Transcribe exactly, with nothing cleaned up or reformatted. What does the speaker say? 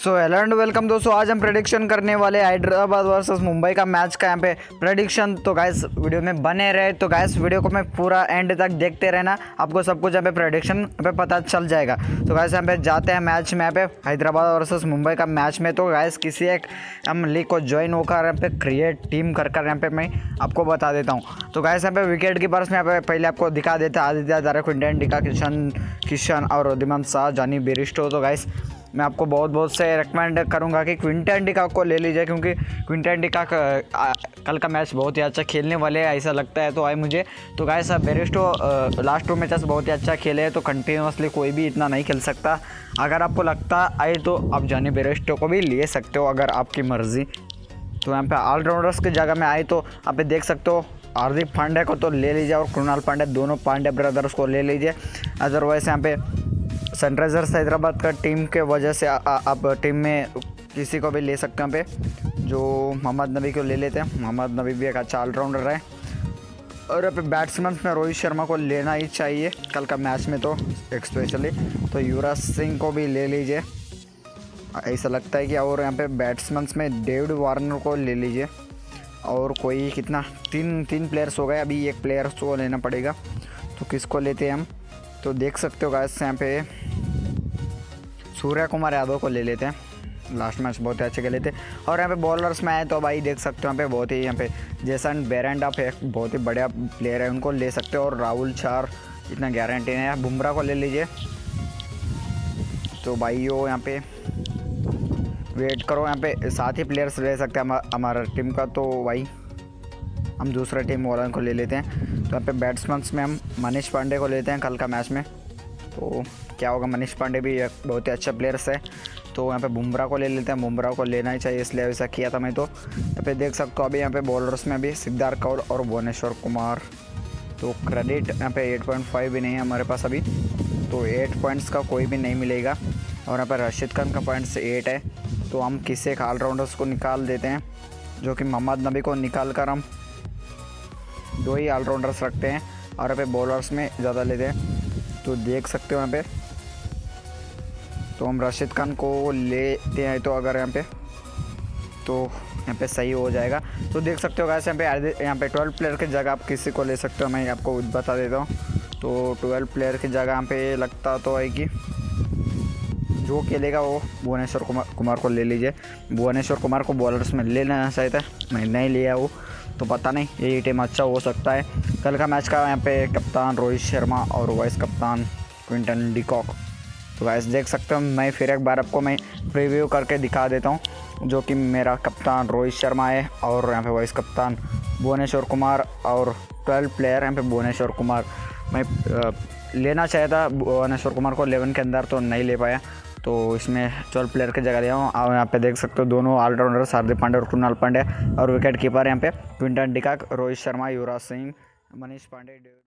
So hello and welcome दोस्तों, आज हम प्रेडिक्शन करने वाले हैदराबाद वर्सेस मुंबई का मैच का यहाँ पे प्रेडिक्शन। तो गाइस वीडियो में बने रहे, तो गाइस वीडियो को मैं पूरा एंड तक देखते रहना, आपको सब कुछ यहाँ पे प्रेडिक्शन यहाँ पे पता चल जाएगा। तो गाइस यहाँ पे जाते हैं मैच में, यहाँ पे हैदराबाद वर्सेस मुंबई का मैच में। तो गाइस किसी एक हम लीग को ज्वाइन होकर यहाँ पे क्रिएट टीम कर कर यहाँ पे मैं आपको बता देता हूँ। तो गाइस यहाँ पे विकेट कीपर्स में यहाँ पे पहले आपको दिखा देते हैं आदित्य हजारे, क्विंटन डिका, किशन किशन और उदीमन शाह, जॉनी बेयरस्टो। तो गाइस मैं आपको बहुत बहुत से रिकमेंड करूंगा कि क्विंटन डिका को ले लीजिए, क्योंकि क्विंटन डिका कल का मैच बहुत ही अच्छा खेलने वाले हैं ऐसा लगता है तो आए मुझे। तो guys Bairstow last two matches बहुत ही अच्छा खेले हैं, तो कंटिन्यूसली कोई भी इतना नहीं खेल सकता। अगर आपको लगता आए तो आप जॉनी बेयरस्टो को भी ले सकते हो अगर आपकी मर्ज़ी। तो यहाँ पे ऑलराउंडर्स की जगह में आए तो आप देख सकते हो हार्दिक पांड्या को तो ले लीजिए और कृणाल पांड्या, दोनों पांड्या ब्रदर्स को ले लीजिए। अदरवाइज यहाँ पे सनराइजर्स हैदराबाद का टीम के वजह से आप टीम में किसी को भी ले सकते हैं। पे जो मोहम्मद नबी को ले लेते हैं, मोहम्मद नबी भी एक अच्छा ऑलराउंडर है। और यहाँ पे बैट्समैन में रोहित शर्मा को लेना ही चाहिए कल का मैच में, तो स्पेशली तो युवराज सिंह को भी ले लीजिए ऐसा लगता है कि। और यहाँ पे बैट्समैन में डेविड वार्नर को ले लीजिए। और कोई कितना तीन तीन प्लेयर्स हो गए, अभी एक प्लेयर को लेना पड़ेगा। तो किसको लेते हैं हम, तो देख सकते हो गाइस यहाँ पे सूर्य कुमार यादव को ले लेते हैं, लास्ट मैच बहुत ही अच्छे खेले थे। और यहाँ पे बॉलर्स में आए तो भाई देख सकते हो यहाँ पे बहुत ही यहाँ पे जेसन बेरेंडा पे बहुत ही बढ़िया प्लेयर है, उनको ले सकते हो। और राहुल चार इतना गारंटी नहीं है, बुमराह को ले लीजिए। तो भाई यो यहाँ पे वेट करो, यहाँ पे सात ही प्लेयर्स ले सकते हैं हमारा टीम का, तो भाई हम दूसरा टीम वालों को ले लेते हैं। तो यहाँ पे बैट्समैन में हम मनीष पांडे को लेते हैं कल का मैच में। तो क्या होगा, मनीष पांडे भी एक बहुत ही अच्छा प्लेयर्स है। तो यहाँ पे बुमराह को ले लेते हैं, बुमराह को लेना ही चाहिए इसलिए ऐसा किया था मैं। तो यहाँ पे देख सकते हो अभी यहाँ पे बॉलर्स में भी सिद्धार्थ कौल और भुवनेश्वर कुमार। तो क्रेडिट यहाँ पे एट पॉइंट फाइव भी नहीं है हमारे पास अभी, तो एट पॉइंट्स का कोई भी नहीं मिलेगा। और यहाँ पर राशिद खान का पॉइंट्स एट है, तो हम किसी एक ऑलराउंडर्स को निकाल देते हैं, जो कि मोहम्मद नबी को निकाल कर हम दो ही ऑलराउंडर्स रखते हैं। और यहाँ पे बॉलर्स में ज़्यादा लेते हैं, तो देख सकते हो यहाँ पे तो हम राशिद खान को लेते हैं। तो अगर यहाँ पे तो यहाँ पे सही हो जाएगा। तो देख सकते हो गाइस यहाँ पे यहाँ पे ट्वेल्व प्लेयर की जगह आप किसी को ले सकते हो, मैं आपको बता देता हूँ। तो ट्वेल्व प्लेयर की जगह यहाँ पे लगता तो है कि जो खेलेगा वो भुवनेश्वर कुमार कुमार को ले लीजिए। भुवनेश्वर कुमार को बॉलर्स में ले लेना चाहिए था, मैं नहीं लिया वो, तो पता नहीं यही टीम अच्छा हो सकता है। कल का मैच का यहाँ पे कप्तान रोहित शर्मा और वाइस कप्तान क्विंटन डिकॉक। तो गाइस देख सकते हो, मैं फिर एक बार आपको मैं प्रीव्यू करके दिखा देता हूँ, जो कि मेरा कप्तान रोहित शर्मा है और यहाँ पे वाइस कप्तान भुवनेश्वर कुमार और ट्वेल्व प्लेयर यहाँ पे भुवनेश्वर कुमार। मैं आ, लेना चाहता था भुवनेश्वर कुमार को इलेवन के अंदर, तो नहीं ले पाया, तो इसमें ट्वेल्व प्लेयर की जगह लिया हूँ। और यहाँ पे देख सकते हो दोनों ऑलराउंडर हार्दिक पांड्या और कृणाल पांड्या, और विकेट कीपर यहाँ पे क्विंटन डिकॉक, रोहित शर्मा, युवराज सिंह, मनीष पांडे।